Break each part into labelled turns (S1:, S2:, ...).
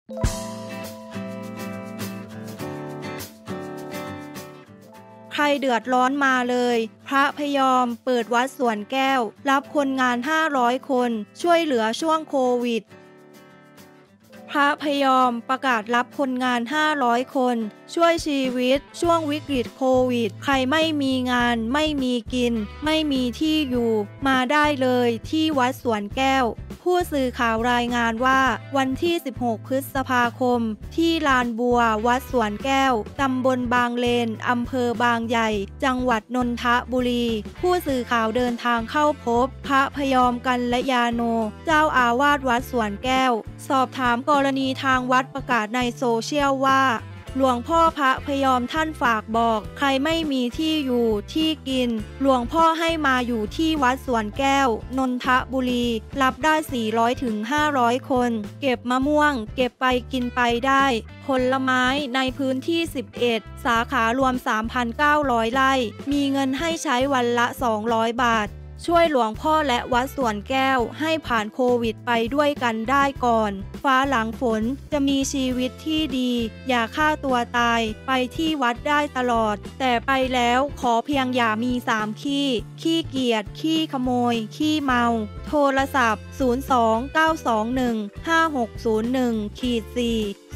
S1: ใครเดือดร้อนมาเลยพระพยอมเปิดวัดสวนแก้วรับคนงาน500คนช่วยเหลือช่วงโควิดพระพยอมประกาศรับคนงาน500คนช่วยชีวิตช่วงวิกฤตโควิดใครไม่มีงานไม่มีกินไม่มีที่อยู่มาได้เลยที่วัดสวนแก้วผู้สื่อข่าวรายงานว่าวันที่16พฤษภาคมที่ลานบัววัดสวนแก้วตำบลบางเลนอำเภอบางใหญ่จังหวัดนนทบุรีผู้สื่อข่าวเดินทางเข้าพบพระพยอมกัลยาโนเจ้าอาวาสวัดสวนแก้วสอบถามกรณีทางวัดประกาศในโซเชียลว่าหลวงพ่อพระพยอมท่านฝากบอกใครไม่มีที่อยู่ที่กินหลวงพ่อให้มาอยู่ที่วัดสวนแก้วนนทบุรีรับได้400ถึง500คนเก็บมะม่วงเก็บไปกินไปได้ผลไม้ในพื้นที่11สาขารวม 3,900 ไร่มีเงินให้ใช้วันละ200บาทช่วยหลวงพ่อและวัดสวนแก้วให้ผ่านโควิดไปด้วยกันได้ก่อนฟ้าหลังฝนจะมีชีวิตที่ดีอย่าฆ่าตัวตายไปที่วัดได้ตลอดแต่ไปแล้วขอเพียงอย่ามี3ขี้เกียจขี้ขโมยขี้เมาโทรศัพท์029215601-4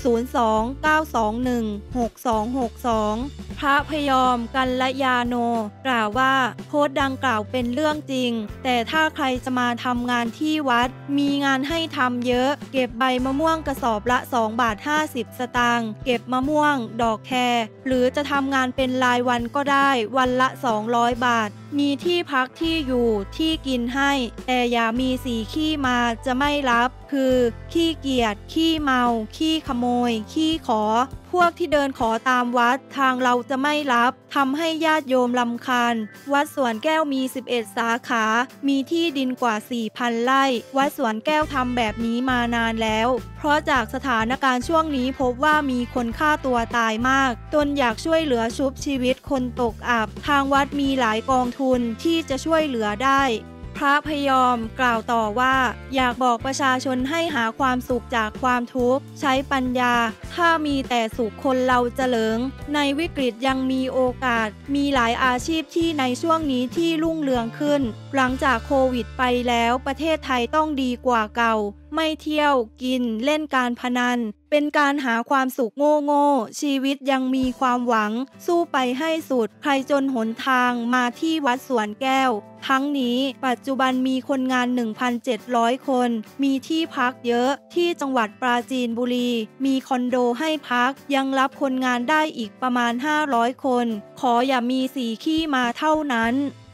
S1: 029216262พระพยอมกัลยาโนกล่าวว่าโพสต์ดังกล่าวเป็นเรื่องจริงแต่ถ้าใครจะมาทำงานที่วัดมีงานให้ทำเยอะเก็บใบมะม่วงกระสอบละ2.50 บาทเก็บมะม่วงดอกแครหรือจะทำงานเป็นรายวันก็ได้วันละ200 บาทมีที่พักที่อยู่ที่กินให้แต่อย่ามีขี้มาจะไม่รับคือขี้เกียจขี้เมาขี้ขโมยขี้ขอพวกที่เดินขอตามวัดทางเราจะไม่รับทำให้ญาติโยมรำคาญวัดสวนแก้วมี11สาขามีที่ดินกว่า 4,000 ไร่วัดสวนแก้วทำแบบนี้มานานแล้วเพราะจากสถานการณ์ช่วงนี้พบว่ามีคนฆ่าตัวตายมากตนอยากช่วยเหลือชุบชีวิตคนตกอับทางวัดมีหลายกองทุนที่จะช่วยเหลือได้พระพยอมกล่าวต่อว่าอยากบอกประชาชนให้หาความสุขจากความทุกข์ใช้ปัญญาถ้ามีแต่สุขคนเราเจริญในวิกฤตยังมีโอกาสมีหลายอาชีพที่ในช่วงนี้ที่รุ่งเรืองขึ้นหลังจากโควิดไปแล้วประเทศไทยต้องดีกว่าเก่าไม่เที่ยวกินเล่นการพนันเป็นการหาความสุขโง่ชีวิตยังมีความหวังสู้ไปให้สุดใครจนหนทางมาที่วัดสวนแก้วทั้งนี้ปัจจุบันมีคนงาน 1,700 คนมีที่พักเยอะที่จังหวัดปราจีนบุรีมีคอนโดให้พักยังรับคนงานได้อีกประมาณ500คนขออย่ามีขี้มาเท่านั้น